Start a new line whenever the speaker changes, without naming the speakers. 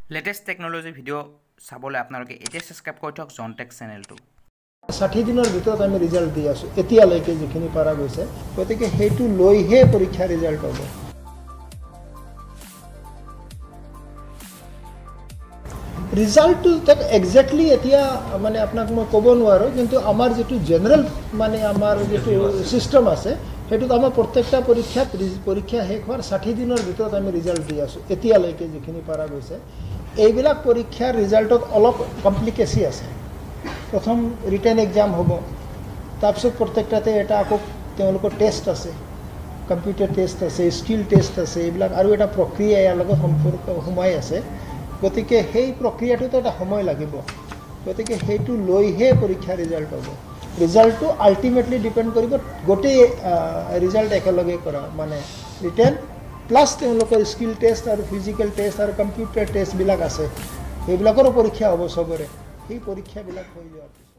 latest technology video চাবলৈ আপোনালোকে এতিয়া সাবস্ক্ৰাইব কৰি থওক জনটেক চেনেলটো
60 দিনৰ ভিতৰত আমি ৰিজাল্ট দি আছো এতিয়ালৈকে যিখিনি পাৰা গৈছে গতিকে হেতু লৈহে পৰীক্ষা ৰিজাল্ট হ'ব ৰিজাল্টটো তাক এক্স্যাক্টলি এতিয়া মানে আপোনাক মই ক'ব নোৱাৰো কিন্তু আমাৰ যেটো জেনাৰেল মানে আমাৰ যেটো সিস্টেম আছে হেতুত আমাৰ প্ৰত্যেকটা পৰীক্ষা শেষ হোৱাৰ 60 দিনৰ ভিতৰত আমি ৰিজাল্ট দি আছো এতিয়ালৈকে যিখিনি পাৰা গৈছে এইবিলাক পৰীক্ষাৰ ৰিজাল্টত অলপ কমপ্লিকেচি আছে प्रथम रिटन एग्जाम हम तारपिছত प्रत्येकटाते এটা আকৌ তেওঁলোকৰ টেষ্ট আছে কম্পিউটাৰ টেষ্ট আছে স্কিল টেষ্ট আছে এইবিলাক আৰু এটা প্ৰক্ৰিয়া ইয়াৰ লগত সম্পৰ্ক সময় আছে গতিকে সেই প্ৰক্ৰিয়াটোত এটা সময় লাগিব গতিকে হেতু লৈহে পৰীক্ষা ৰিজাল্ট হ'ব ৰিজাল্টটো আলটিমেটলি ডিপেন্ড কৰিব গোটে ৰিজাল্ট একেলগে কৰা মানে ৰিটেন প্লাস তেওঁলোকৰ স্কিল টেষ্ট আৰু ফিজিক্যাল টেষ্ট আৰু কম্পিউটাৰ টেষ্ট বিলাক আছে এইবিলাকৰ পৰীক্ষা হ'ব সবৰে এই পৰীক্ষা বিলাক হৈ যোৱাৰ